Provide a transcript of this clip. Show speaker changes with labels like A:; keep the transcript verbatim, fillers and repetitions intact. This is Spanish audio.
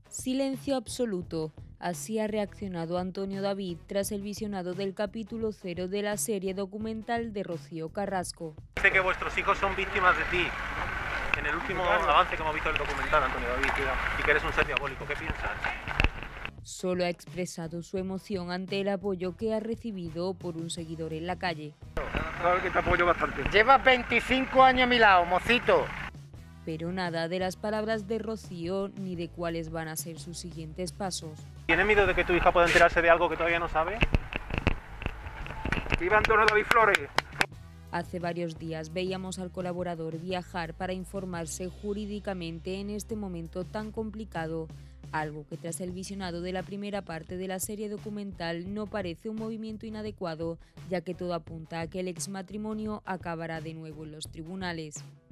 A: Silencio absoluto. Así ha reaccionado Antonio David tras el visionado del capítulo cero de la serie documental de Rocío Carrasco.
B: Dice que vuestros hijos son víctimas de ti. En el último avance que hemos visto del documental, Antonio David, y que eres un ser diabólico. ¿Qué piensas?
A: Solo ha expresado su emoción ante el apoyo que ha recibido por un seguidor en la calle.
C: Claro que te apoyo bastante.
D: Llevas veinticinco años a mi lado, mocito.
A: Pero nada de las palabras de Rocío ni de cuáles van a ser sus siguientes pasos.
B: ¿Tienes miedo de que tu hija pueda enterarse de algo que todavía no sabe?
C: ¡Viva Antonio David Flores!
A: Hace varios días veíamos al colaborador viajar para informarse jurídicamente en este momento tan complicado, algo que tras el visionado de la primera parte de la serie documental no parece un movimiento inadecuado, ya que todo apunta a que el exmatrimonio acabará de nuevo en los tribunales.